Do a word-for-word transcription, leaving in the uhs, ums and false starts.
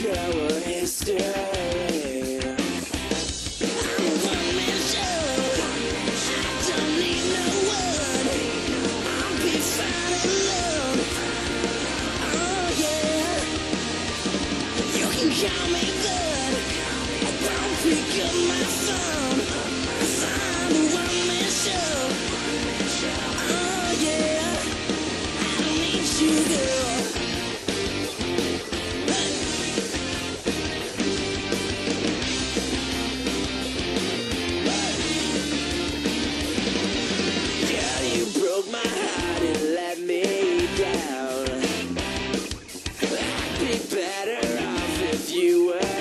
our history. I'm a one-man show. I don't need no one. I'll be fine alone. Oh yeah. You can call me good. I don't pick up my phone. 'Cause I'm a one-man show. Oh yeah. I don't need you, girl. Broke my heart and let me down. I'd be better off if you were